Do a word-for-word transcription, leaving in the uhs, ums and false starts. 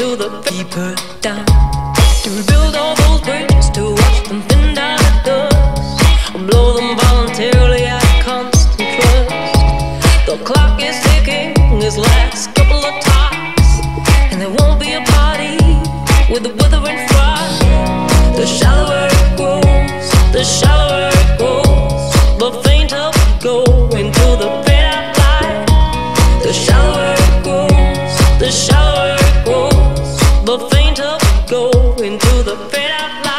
into the deeper down. To rebuild all those bridges, to watch them thin down to dust, or blow them voluntarily at constant trust. The clock is ticking its last couple of talks, and there won't be a party with the withering frost. The shallower it grows, the shallower it grows, the fainter we go into the fade out light. The shallower it grows, the shallower it grows, the fainter we go into the fade out light.